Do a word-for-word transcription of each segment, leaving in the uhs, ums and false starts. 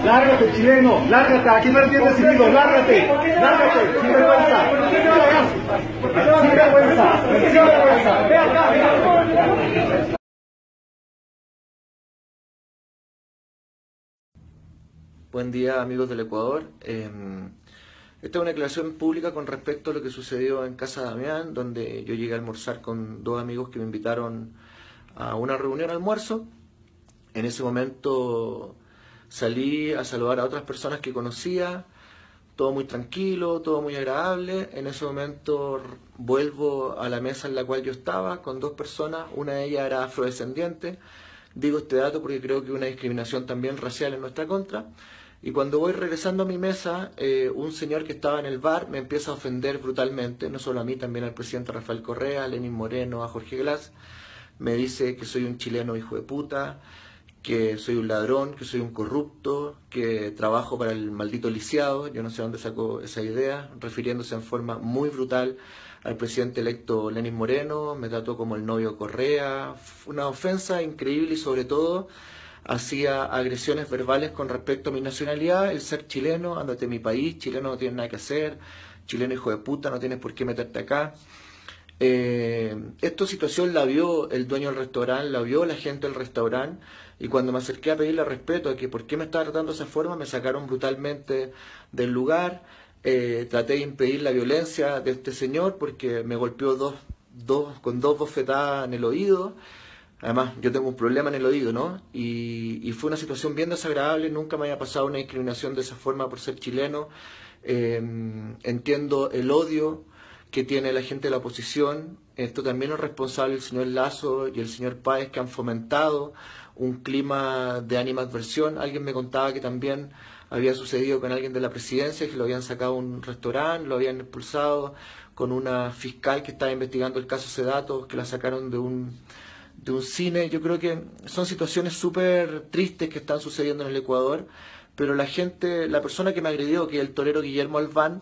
Lárgate, chileno, lárgate, aquí no tienes recibido, lárgate, lárgate, sin vergüenza, sin vergüenza, sin vergüenza, ve acá, ve acá. Buen día, amigos del Ecuador. Eh, esta es una declaración pública con respecto a lo que sucedió en Casa Damián, donde yo llegué a almorzar con dos amigos que me invitaron a una reunión de almuerzo. En ese momento salí a saludar a otras personas que conocía, todo muy tranquilo, todo muy agradable. En ese momento vuelvo a la mesa en la cual yo estaba con dos personas, una de ellas era afrodescendiente. Digo este dato porque creo que hay una discriminación también racial en nuestra contra. Y cuando voy regresando a mi mesa, eh, un señor que estaba en el bar me empieza a ofender brutalmente, no solo a mí, también al presidente Rafael Correa, a Lenín Moreno, a Jorge Glass. Me dice que soy un chileno hijo de puta, que soy un ladrón, que soy un corrupto, que trabajo para el maldito lisiado. Yo no sé dónde sacó esa idea, refiriéndose en forma muy brutal al presidente electo Lenín Moreno. Me trató como el novio Correa, una ofensa increíble y sobre todo hacía agresiones verbales con respecto a mi nacionalidad, el ser chileno, ándate de mi país, chileno no tienes nada que hacer, chileno hijo de puta, no tienes por qué meterte acá. Eh, esta situación la vio el dueño del restaurante, la vio la gente del restaurante, y cuando me acerqué a pedirle respeto a que por qué me estaba tratando de esa forma, me sacaron brutalmente del lugar. Eh, traté de impedir la violencia de este señor porque me golpeó dos, dos, con dos bofetadas en el oído. Además, yo tengo un problema en el oído, ¿no? Y, y fue una situación bien desagradable, nunca me había pasado una discriminación de esa forma por ser chileno. Eh, entiendo el odio que tiene la gente de la oposición. Esto también es responsable el señor Lasso y el señor Páez, que han fomentado un clima de animadversión. Alguien me contaba que también había sucedido con alguien de la presidencia, que lo habían sacado a un restaurante, lo habían expulsado, con una fiscal que estaba investigando el caso Sedatos, que la sacaron de un de un cine. Yo creo que son situaciones súper tristes que están sucediendo en el Ecuador, pero la gente, la persona que me agredió, que es el torero Guillermo Albán,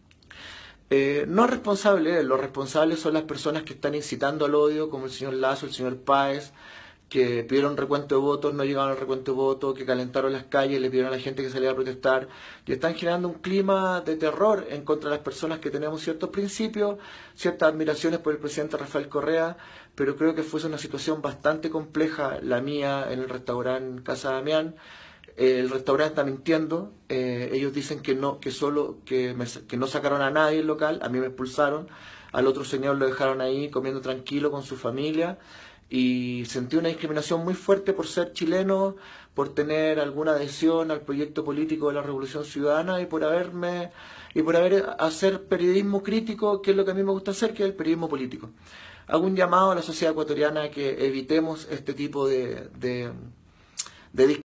eh, no es responsable. Los responsables son las personas que están incitando al odio, como el señor Lasso, el señor Páez, que pidieron recuento de votos, no llegaron al recuento de votos, que calentaron las calles, le pidieron a la gente que saliera a protestar, y están generando un clima de terror en contra de las personas que tenemos ciertos principios, ciertas admiraciones por el presidente Rafael Correa, pero creo que fue una situación bastante compleja la mía en el restaurante Casa Damián. Eh, el restaurante está mintiendo, eh, ellos dicen que no, que solo, que, me, que no sacaron a nadie del local, a mí me expulsaron, al otro señor lo dejaron ahí comiendo tranquilo con su familia. Y sentí una discriminación muy fuerte por ser chileno, por tener alguna adhesión al proyecto político de la Revolución Ciudadana y por haberme y por haber hacer periodismo crítico, que es lo que a mí me gusta hacer, que es el periodismo político. Hago un llamado a la sociedad ecuatoriana a que evitemos este tipo de, de, de